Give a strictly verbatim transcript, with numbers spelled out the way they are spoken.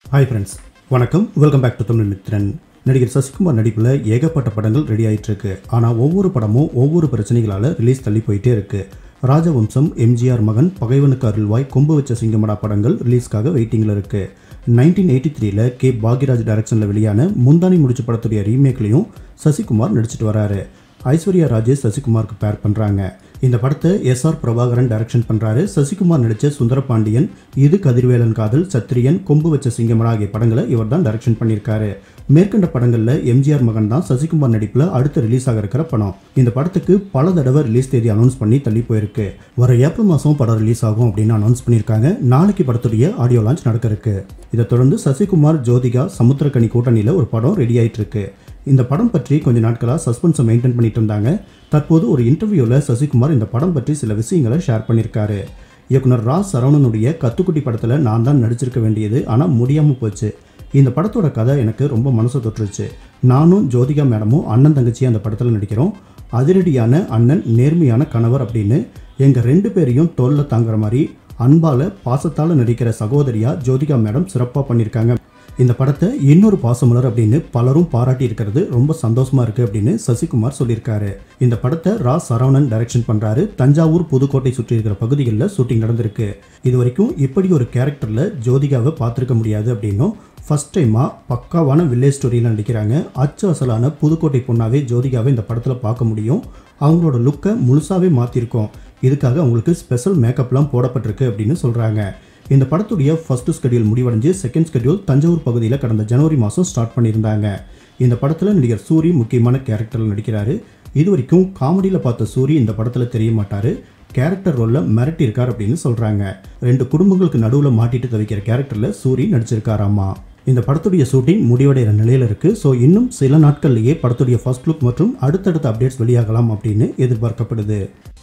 Hi friends, வணக்கம். Welcome back to Tamil Mitran. நடிகர் சசிகுமார் நடிப்புல ஏகப்பட்ட படங்கள் ரெடி ஆயிட்டு இருக்கு. ஆனா ஒவ்வொரு படமும் ஒவ்வொரு பிரச்சனைகளால ரிலீஸ் தள்ளி போயிட்டே இருக்கு. ராஜவம்சம், எம்ஜிஆர் மகன், பகைவனுக்கு அருள்வாய், கொம்பு வச்ச சிங்கமடா படங்கள் ரிலீஸ்க்காக வெயிட்டிங்ல இருக்கு. நைன்டீன் எயிட்டி த்ரீல கே பாக்யராஜ் டைரக்ஷன்ல வெளியான முந்தானை முடிச்சு படத்துடைய ரீமேக்லையும் சசிகுமார் நடிச்சிட்டு வராரு. ஐஸ்வர்யா ராஜேஷ் சசிகுமாருக்கு பேர் பண்றாங்க. இந்த படத்தை எஸ் ஆர் பிரபாகரன் டைரக்ஷன் பண்றாரு. சசிகுமார் நடிச்ச சுந்தரபாண்டியன், இது கதிர்வேலன் காதல், சத்திரியன், கொம்பு வச்ச சிங்கமடா ஆகிய படங்களை இவர் தான் டைரக்ஷன் பண்ணியிருக்காரு. மேற்கண்ட படங்கள்ல எம்ஜிஆர் மகன் தான் சசிகுமார் நடிப்புல அடுத்து ரிலீஸ் ஆக இருக்கிற படம். இந்த படத்துக்கு பல தடவை ரிலீஸ் தேதி அனௌன்ஸ் பண்ணி தள்ளி போயிருக்கு. வர ஏப்ரல் மாசம் படம் ரிலீஸ் ஆகும் அப்படின்னு அனௌன்ஸ் பண்ணியிருக்காங்க. நாளைக்கு படத்துடைய ஆடியோ லான்ச் நடக்க இருக்கு. இதை தொடர்ந்து சசிகுமார் ஜோதிகா சமுத்திரக்கனி கூட்டணியில ஒரு படம் ரெடி ஆயிட்டு இருக்கு. இந்த படம் பற்றி கொஞ்ச நாட்களாக சஸ்பென்ஸை மெயின்டைன் பண்ணிட்டு இருந்தாங்க. தற்போது ஒரு இன்டர்வியூவில் சசிகுமார் இந்த படம் பற்றி சில விஷயங்களை ஷேர் பண்ணியிருக்காரு. இயக்குனர் ரா சரவணனுடைய கத்துக்குட்டி படத்தில் நான் தான் நடிச்சிருக்க வேண்டியது, ஆனால் முடியாமல் போச்சு. இந்த படத்தோட கதை எனக்கு ரொம்ப மனசை தொற்றுச்சு. நானும் ஜோதிகா மேடமும் அண்ணன் தங்கச்சியும் அந்த படத்தில் நடிக்கிறோம். அதிரடியான அண்ணன், நேர்மையான கணவர் அப்படின்னு எங்கள் ரெண்டு பேரையும் தோளில் தாங்குற மாதிரி அன்பால் பாசத்தால் நடிக்கிற சகோதரியா ஜோதிகா மேடம் சிறப்பாக பண்ணியிருக்காங்க. இந்த படத்தை இன்னொரு பாசமலர் அப்படின்னு பலரும் பாராட்டி இருக்கிறது ரொம்ப சந்தோஷமா இருக்கு அப்படின்னு சசிகுமார் சொல்லியிருக்காரு. இந்த படத்தை ரா சரவணன் டைரக்ஷன் பண்றாரு. தஞ்சாவூர், புதுக்கோட்டை சுற்றி இருக்கிற பகுதிகளில் ஷூட்டிங் நடந்திருக்கு. இது வரைக்கும் இப்படி ஒரு கேரக்டர்ல ஜோதிகாவை பார்த்துருக்க முடியாது அப்படின்னும், ஃபர்ஸ்ட் டைமா பக்காவான வில்லேஜ் ஸ்டோரியில் நடிக்கிறாங்க. அச்சு அசலான புதுக்கோட்டை பொண்ணாவே ஜோதிகாவை இந்த படத்தில் பார்க்க முடியும். அவங்களோட லுக்கை முழுசாவே மாற்றிருக்கோம். இதுக்காக அவங்களுக்கு ஸ்பெஷல் மேக்கப்லாம் போடப்பட்டிருக்கு அப்படின்னு சொல்றாங்க. இந்த படத்துடைய ஃபர்ஸ்ட் ஸ்கெடியூல் முடிவடைஞ்சு செகண்ட் ஸ்கெடியூல் தஞ்சாவூர் பகுதியில் கடந்த ஜனவரி மாதம் ஸ்டார்ட் பண்ணியிருந்தாங்க. இந்த படத்தில் நடிகர் சூரி முக்கியமான கேரக்டரில் நடிக்கிறாரு. இது வரைக்கும் காமெடியில் பார்த்த சூரி இந்த படத்தில் தெரிய மாட்டார். கேரக்டர் ரோலில் மிரட்டி இருக்கார் அப்படின்னு சொல்கிறாங்க. ரெண்டு குடும்பங்களுக்கு நடுவில் மாட்டிட்டு தவிக்கிற கேரக்டரில் சூரி நடிச்சிருக்காராமா. இந்த படத்துடைய ஷூட்டிங் முடிவடைகிற நிலையில் இருக்குது. ஸோ இன்னும் சில நாட்கள்லேயே படத்துடைய ஃபர்ஸ்ட் லுக் மற்றும் அடுத்தடுத்த அப்டேட்ஸ் வெளியாகலாம் அப்படின்னு எதிர்பார்க்கப்படுது.